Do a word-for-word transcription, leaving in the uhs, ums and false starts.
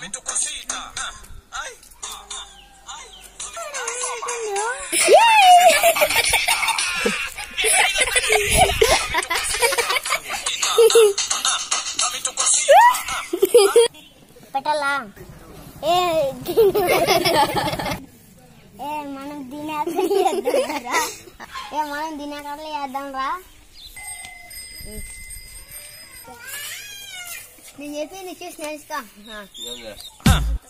DOMETACO SETA. Ay. Ay. పెట్టాలా ఏ ఏ మనం దినాకలు చేద్దాం రా ఏ మనం దినాకలు చేద్దాం రా నేను చెప్పింది చూసి నేర్చుకో